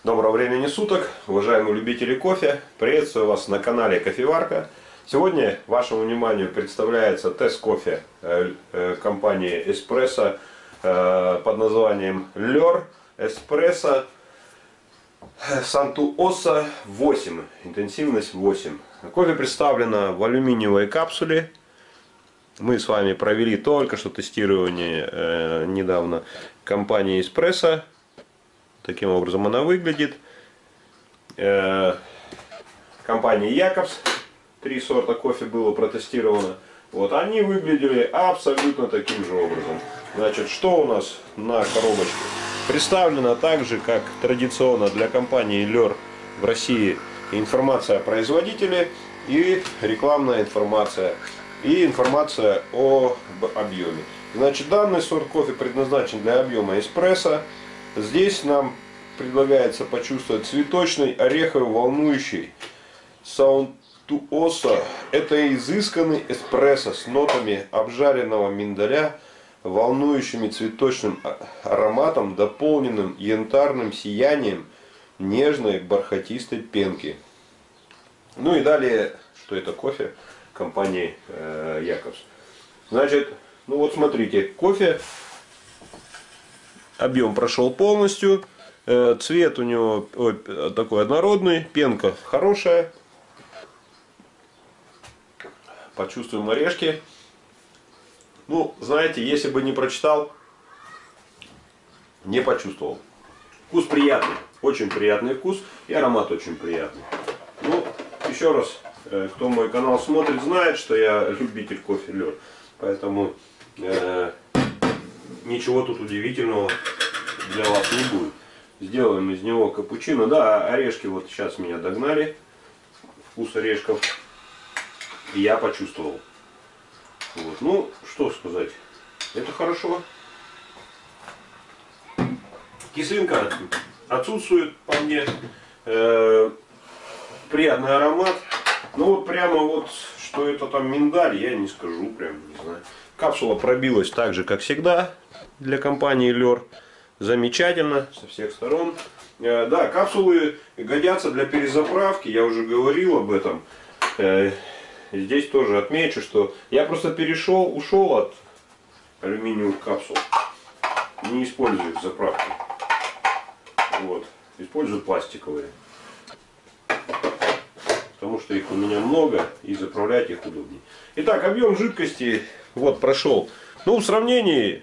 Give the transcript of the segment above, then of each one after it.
Доброго времени суток, уважаемые любители кофе. Приветствую вас на канале Кофеварка. Сегодня вашему вниманию представляется тест кофе компании Espresso под названием L'Or Espresso Santuosa 8, интенсивность 8. Кофе представлено в алюминиевой капсуле. Мы с вами провели только что тестирование недавно компании Espresso. Таким образом она выглядит. Компания Jacobs, 3 сорта кофе было протестировано. Вот они выглядели абсолютно таким же образом. Значит, что у нас на коробочке? Представлено так же, как традиционно для компании L'Or в России, информация о производителе и рекламная информация. И информация об объеме. Значит, данный сорт кофе предназначен для объема эспрессо. Здесь нам предлагается почувствовать цветочный, ореховый, волнующий Santuosa. Это изысканный эспрессо с нотами обжаренного миндаля, волнующими цветочным ароматом, дополненным янтарным сиянием нежной бархатистой пенки. Ну и далее, что это кофе компании Jacobs. Значит, ну вот смотрите, кофе. Объем прошел полностью. Цвет у него такой однородный. Пенка хорошая. Почувствуем орешки. Ну, знаете, если бы не прочитал, не почувствовал. Вкус приятный. Очень приятный вкус. И аромат очень приятный. Ну, еще раз, кто мой канал смотрит, знает, что я любитель кофе L'Or. Поэтому ничего тут удивительного для вас не будет. Сделаем из него капучино. Да, орешки вот сейчас меня догнали. Вкус орешков я почувствовал. Вот. Ну, что сказать. Это хорошо. Кислинка отсутствует по мне. Приятный аромат. Ну вот прямо вот, что это там миндаль, я не скажу, прям не знаю. Капсула пробилась так же, как всегда, для компании L'Or. Замечательно, со всех сторон. Да, капсулы годятся для перезаправки, я уже говорил об этом. Здесь тоже отмечу, что я просто ушел от алюминиевых капсул. Не использую их в заправке. Вот. Использую пластиковые. Потому что их у меня много и заправлять их удобнее. Итак, объем жидкости вот прошел. Ну, в сравнении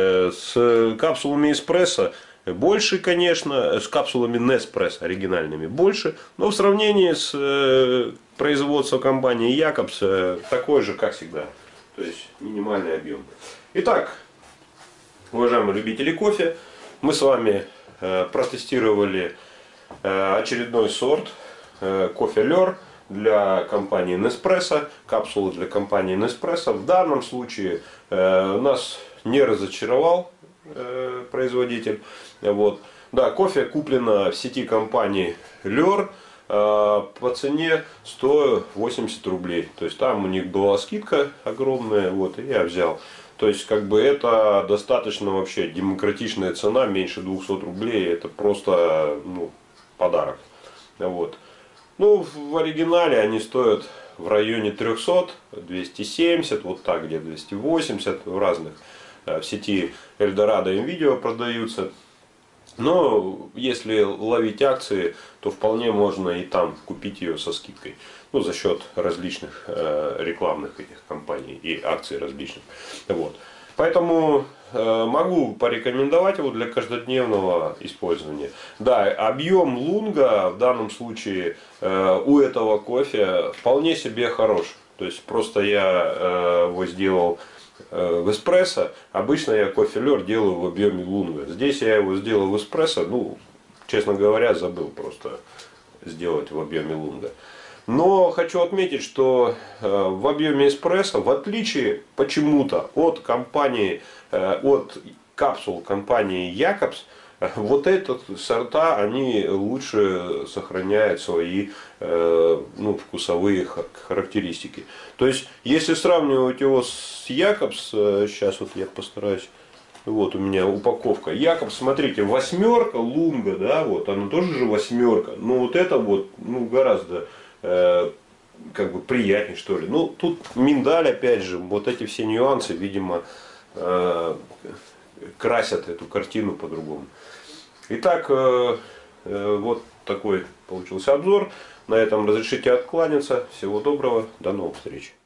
с капсулами эспрессо больше, конечно, с капсулами Nespresso оригинальными больше, но в сравнении с производством компании Jacobs такой же, как всегда. То есть минимальный объем. Итак, уважаемые любители кофе, мы с вами протестировали очередной сорт кофе L'Or для компании Nespresso, капсулы для компании Nespresso. В данном случае нас не разочаровал производитель. Вот. Да, кофе куплено в сети компании L'Or по цене 180 рублей. То есть там у них была скидка огромная, вот, и я взял. То есть как бы это достаточно вообще демократичная цена, меньше 200 рублей, это просто подарок. Вот. Ну, в оригинале они стоят в районе 300, 270, вот так, где 280 в разных. В сети Эльдорадо и Видео продаются. Но если ловить акции, то вполне можно и там купить ее со скидкой. Ну, за счет различных рекламных этих компаний и акций различных. Вот. Поэтому могу порекомендовать его для каждодневного использования. Да, объем лунга в данном случае у этого кофе вполне себе хорош. То есть просто я его сделал в эспрессо. Обычно я кофе L'Or делаю в объеме лунга. Здесь я его сделал в эспрессо. Ну, честно говоря, забыл просто сделать в объеме лунга. Но хочу отметить, что в объеме эспрессо, в отличие почему-то от компании, от капсул компании Jacobs, вот этот сорта, они лучше сохраняют свои вкусовые характеристики. То есть, если сравнивать его с Jacobs, сейчас вот я постараюсь Вот у меня упаковка. Якоб, смотрите, восьмерка Лунга, да, вот, она тоже же восьмерка. Но вот это вот, ну, гораздо как бы приятнее, что ли. Ну, тут миндаль, опять же, вот эти все нюансы, видимо, красят эту картину по-другому. Итак, вот такой получился обзор. На этом разрешите откланяться. Всего доброго, до новых встреч.